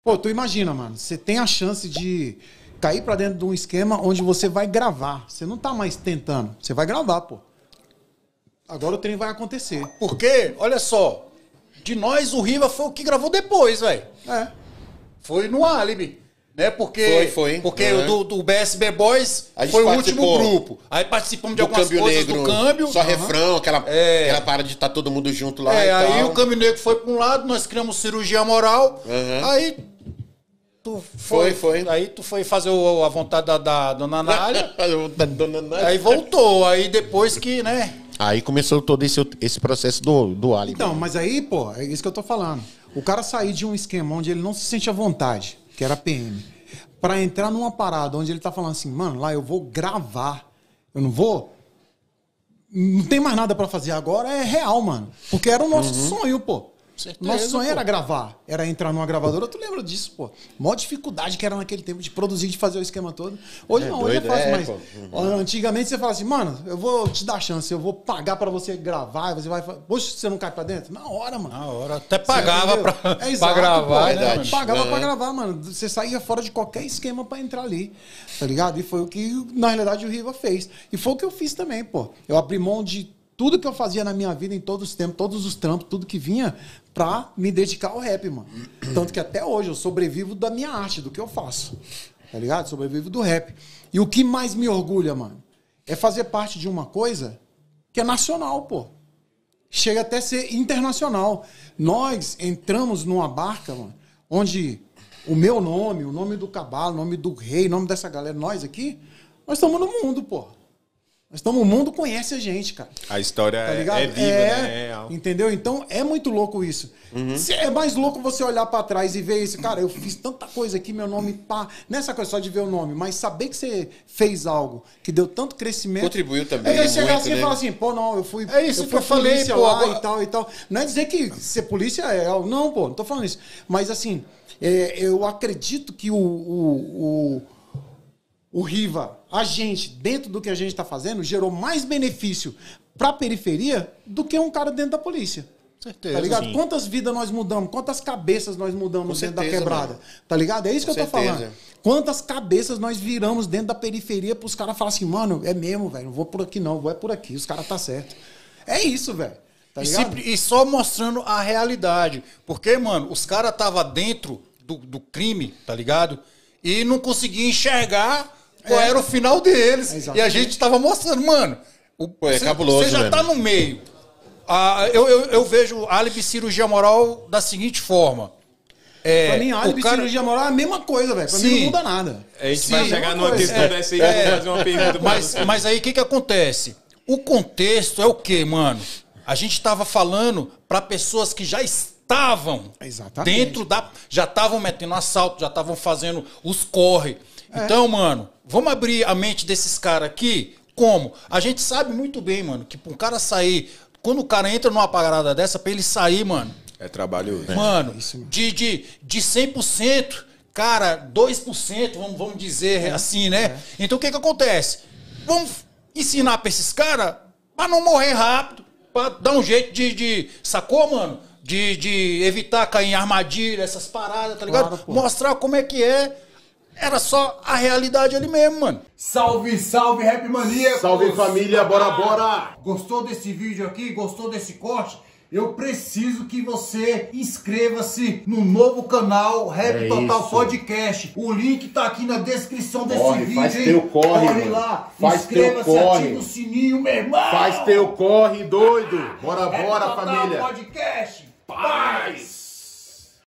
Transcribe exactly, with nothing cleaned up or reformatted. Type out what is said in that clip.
Pô, tu imagina, mano, você tem a chance de cair pra dentro de um esquema onde você vai gravar. Você não tá mais tentando, você vai gravar, pô. Agora o trem vai acontecer. Porque, olha só, de nós o Riva foi o que gravou depois, velho. É. Foi no Álibi. Né? Porque, Foi, foi. Porque Uhum. o do, do B S B Boys foi o último grupo. Aí participamos de do algumas câmbio coisas negro, do câmbio. Só uhum. refrão, aquela, é. aquela parada de estar tá todo mundo junto lá. É, e aí tal. o câmbio negro foi para um lado, nós criamos cirurgia moral. Uhum. Aí tu foi, foi, foi. Aí tu foi fazer o, a vontade da, da dona Nália. da dona Nália. Aí voltou. Aí depois que, né? Aí começou todo esse, esse processo do, do Álibi. Então, mas aí, pô, é isso que eu tô falando. O cara sair de um esquema onde ele não se sente à vontade, que era P M, pra entrar numa parada onde ele tá falando assim, mano, lá eu vou gravar. Eu não vou... Não tem mais nada pra fazer agora, é real, mano. Porque era o nosso uhum. sonho, pô. Certeza, nosso sonho pô. era gravar, era entrar numa gravadora. Tu lembra disso, pô? Maior dificuldade que era naquele tempo de produzir, de fazer o esquema todo. Hoje é não, hoje é fácil, é, mas uhum. antigamente você fala assim, mano, eu vou te dar chance, eu vou pagar pra você gravar, você vai... Poxa, você não cai pra dentro? Na hora, mano. Na hora, até pagava pra, é exato, pra gravar, pô, né, mano? Pagava uhum. pra gravar, mano. Você saía fora de qualquer esquema pra entrar ali, tá ligado? E foi o que, na realidade, o Riva fez. E foi o que eu fiz também, pô. Eu abri mão de tudo que eu fazia na minha vida, em todos os tempos, todos os trampos, tudo que vinha, pra me dedicar ao rap, mano. Tanto que até hoje eu sobrevivo da minha arte, do que eu faço. Tá ligado? Sobrevivo do rap. E o que mais me orgulha, mano, é fazer parte de uma coisa que é nacional, pô. Chega até a ser internacional. Nós entramos numa barca, mano, onde o meu nome, o nome do Cabalo, o nome do Rei, o nome dessa galera, nós aqui, nós estamos no mundo, pô. Nós estamos, o mundo conhece a gente, cara. A história tá é, é viva, é, né? É entendeu? Então é muito louco isso. Uhum. É mais louco você olhar pra trás e ver isso. Cara, eu fiz tanta coisa aqui, meu nome pá. Nessa coisa só de ver o nome, mas saber que você fez algo que deu tanto crescimento. Contribuiu também. Aí chegar muito, assim né? e falar assim, pô, não, eu fui. É isso eu que eu falei, pô. Lá Agora... e tal e tal. Não é dizer que ser polícia é. Não, pô, não tô falando isso. Mas assim, é, eu acredito que o. o, o O Riva, a gente, dentro do que a gente está fazendo, gerou mais benefício para a periferia do que um cara dentro da polícia. Certeza. Tá ligado? Sim. Quantas vidas nós mudamos, quantas cabeças nós mudamos Com dentro certeza, da quebrada. mano. Tá ligado? É isso Com que eu tô certeza. falando. Quantas cabeças nós viramos dentro da periferia para os caras falarem assim, mano, é mesmo, velho, não vou por aqui não, vou é por aqui, os caras tá certo. É isso, velho. Tá e, ligado? e só mostrando a realidade. Porque, mano, os caras estavam dentro do, do crime, tá ligado? E não conseguiam enxergar qual É. era o final deles. Exatamente. E a gente tava mostrando, mano. O, Pô, é cê, cabuloso, Você já mano. tá no meio. Ah, eu, eu, eu vejo Álibi cirurgia moral da seguinte forma. É, Pra mim, álibi o cara... cirurgia moral é a mesma coisa, velho. Pra Sim. mim não muda nada. A gente Sim, vai chegar uma numa coisa. questão É, dessa aí é, e fazer uma pergunta pra Mas, você. mas aí o que que acontece? O contexto é o quê, mano? A gente tava falando pra pessoas que já estavam Exatamente. dentro da... Já estavam metendo assalto, já estavam fazendo os corre. É. Então, mano, vamos abrir a mente desses caras aqui. Como? A gente sabe muito bem, mano, que pra um cara sair... Quando o cara entra numa parada dessa, pra ele sair, mano... É trabalhoso. Mano, de, de, de cem por cento, cara, dois por cento, vamos, vamos dizer é. assim, né? É. Então o que que acontece? Vamos ensinar pra esses caras pra não morrer rápido, pra dar um jeito de... de sacou, mano? De, de evitar cair em armadilha, essas paradas, tá ligado? Claro, mostrar como é que é. Era só a realidade ali mesmo, mano. Salve, salve, Rap Mania! Salve, família, bora, bora! Gostou desse vídeo aqui? Gostou desse corte? Eu preciso que você inscreva-se no novo canal Rap É Total isso. Podcast. O link tá aqui na descrição desse Corre, vídeo. faz hein? teu corre, Corre mano. lá, Faz teu inscreva-se, corre. ativa o sininho, meu irmão! Faz teu corre, doido! Bora, Rap bora, Total família! Podcast. Paz!